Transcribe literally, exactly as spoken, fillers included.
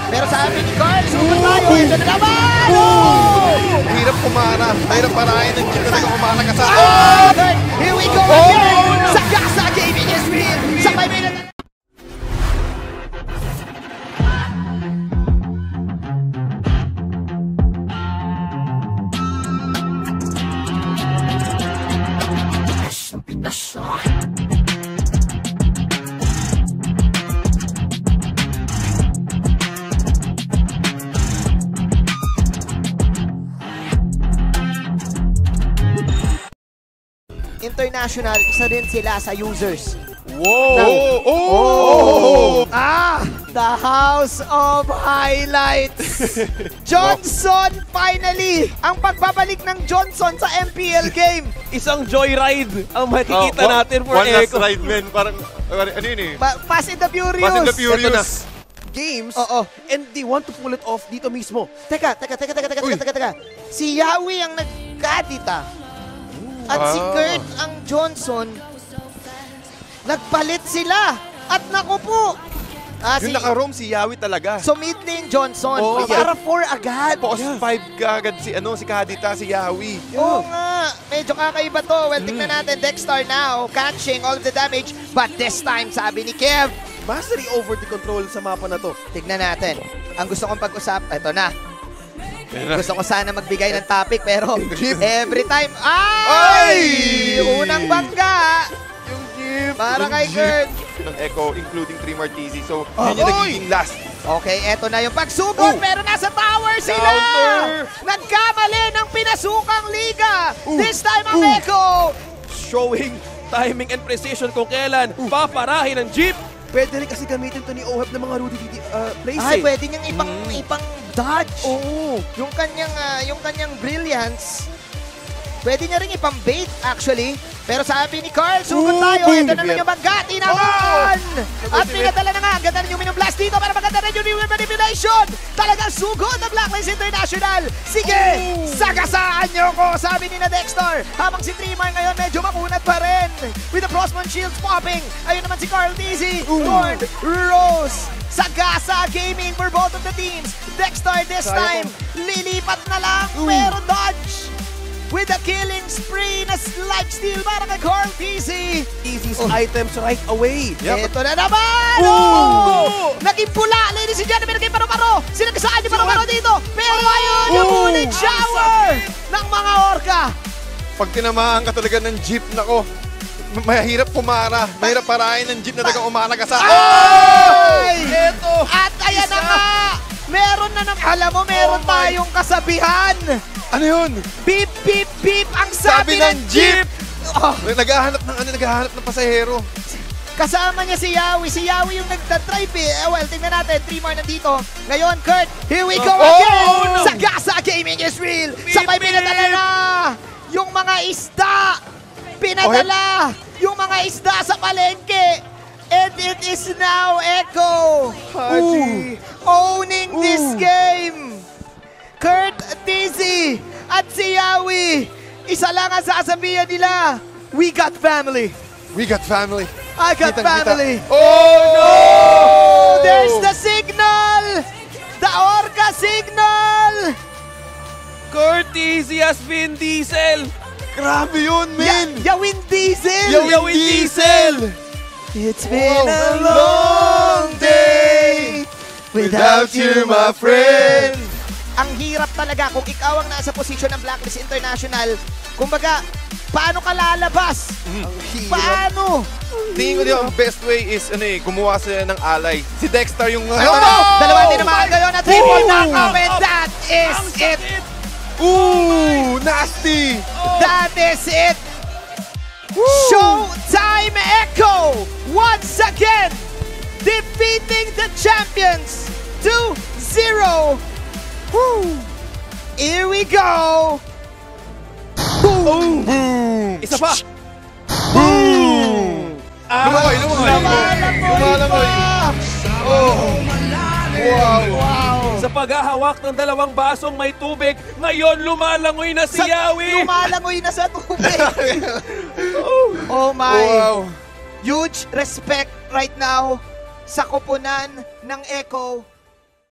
Pero sabi ni Carl, super tayo. Ito na naman! Oh! Hirap kumara. Hirap parahin ng jeep na nag-kumara ka sa... Oh! Here we go again! Sa Gasa Gaming is real! Sa may minute... International, isa rin sila sa users. Wow! Now, oh! oh! Ah! The House of Highlights! Johnson, finally! Ang pagbabalik ng Johnson sa M P L game! Isang joyride ang makikita Oh, natin for one last Echo. ride, man. Parang, ano yun eh? Pa Fast and the Furious! Fast and the Furious. Games, Oo. and they want to pull it off dito mismo. Teka, teka, teka, teka, teka, Uy. teka, teka, teka. Si Yawi ang nagkadita. At si Ah. Kurt ang Johnson. Nagpalit sila. At naku po. Ah, Yung si, naka-roam si Yawi talaga. so mid lane Johnson. Oo, para four agad. Post five ka agad si, ano, si Kadita, si Yawi. Oo nga. Medyo kakaiba to. Well, tingnan natin. Dexter now catching all of the damage. But this time, sabi ni Kev, Mastery over the control sa mapa na to. tignan natin. Ang gusto kong pag-usap, ito na. Yan na. Gusto ko sana magbigay ng topic pero every time, ay! Ay! Unang bangga! Yung jeep. Para yung kay jeep Kurt. ng Echo, including three Martisi. So, Oh, yun yung oy! nagiging last. Okay, eto na yung pagsugod, Oh. pero nasa tower sila! Counter! Nagkamali ng pinasukang liga! Oh. This time ang Oh. Echo! Showing timing and precision kung kailan paparahin ng jeep. Pwede rin kasi gamitin to ni Oheb ng mga Rudy uh, plays Ay, eh. pwede niyang ipang, Mm. ipang dodge. Oo. Yung kanyang, ah, yung kanyang brilliance, pwede niya rin ipang bait actually. Pero sabi ni Carl, sugod Ooh, tayo. boom. Ito na lang yung Bangati naman! At Nag-ultimate. pinadala na nga. Ang ganda rin yung blast dito para maganda rin yung new manipulation. Talagang sugod ng Blacklist International. Sige, sagasaan niyo ko, sabi ni na Dexter. Habang si Trimar ngayon medyo makunat pa rin. With the Frostman Shields popping. Ayun naman si Carl Dizzy. Lord Rose. Sagasa Gaming for both of the teams. Dexter this Kaya time, lilipat na lang. Pero dodge. With a killing spree na life steal para kay Carl Dizzy. Easy items right away. Yep. Ito na naman! Ooh! Oh! Naging pula, ladies and gentlemen, naging paro-paro. Sinagasaan yung paro-paro dito. Pero ayun, yung Ooh! bullet shower ng mga orca. Pag tinamaan ka talaga ng jeep, nako, mahirap pumara. Mahirap parahin ng jeep na tagang umara ka sa... Ay! Eto! At ayan na nga! Meron na naman, alam mo, meron Oh my- tayong kasabihan. Ano yun? Beep, beep, beep ang sabi, Sabi ng jeep! Oh, Naghahanap ng ano, naghahanap ng pasahero. kasama niya si Yawi. Si Yawi yung nagtatripe eh. Eh, well, tingnan natin. Three more nandito. Ngayon, Kurt, here we go Oh, again! oh, no. Sa Gasa Gaming is real! Sabay Beep, pinadala na yung mga isda! Pinadala yung mga isda sa palengke! And it is now Echo! Haji. Owning this Ooh. game! Kurt Dizzy at si Yawi! Isa lang ang sasabihan nila. We got family. We got family. I got Kitang-kita. family. Oh, no! Oh, there's the signal! The Orca signal! Curtis has been Diesel. Grabe yun, man! Ya Yawin Diesel! Yawin Yawin Diesel! It's been Wow. a long day without you, my friend. Ang hirap talaga kung ikaw ang nasa posisyon ng Blacklist International. Kumbaga, paano ka lalabas? Ang hirap. Paano? Tingin ko din ang best way is ano eh, gumawa sila ng ally. Si Dexter yung... Ito na, dalawa din naman ngayon na triple knockout and that is it! Ooh! Nasty! That is it! Showtime Echo once again defeating the champions two zero. Woo! Here we go! Boom! Boom! Isa pa. Boom! Lumakay, lumakay! Lumalangoy Lumalangoy! pa! Oh! Wow! Wow! Sa paghahawak ng dalawang basong may tubig, ngayon lumalangoy na si Sa- Yawi. Lumalangoy na sa tubig! Oh my! Wow! Huge respect right now sa koponan ng Echo.